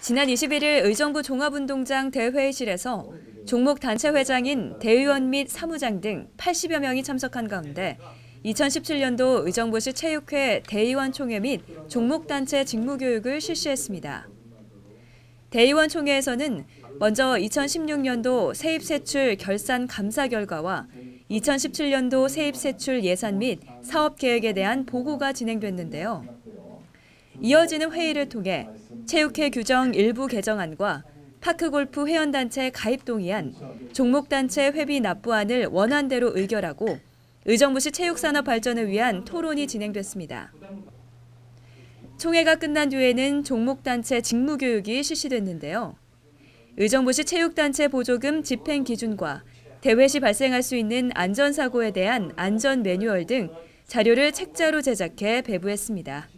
지난 21일 의정부 종합운동장 대회의실에서 종목단체 회장인 대의원 및 사무장 등 80여 명이 참석한 가운데 2017년도 의정부시 체육회 대의원 총회 및 종목단체 직무교육을 실시했습니다. 대의원 총회에서는 먼저 2016년도 세입세출 결산 감사 결과와 2017년도 세입세출 예산 및 사업계획에 대한 보고가 진행됐는데요. 이어지는 회의를 통해 체육회 규정 일부 개정안과 파크골프 회원단체 가입 동의안, 종목단체 회비 납부안을 원안대로 의결하고 의정부시 체육산업 발전을 위한 토론이 진행됐습니다. 총회가 끝난 뒤에는 종목단체 직무교육이 실시됐는데요. 의정부시 체육단체 보조금 집행 기준과 대회 시 발생할 수 있는 안전사고에 대한 안전 매뉴얼 등 자료를 책자로 제작해 배부했습니다.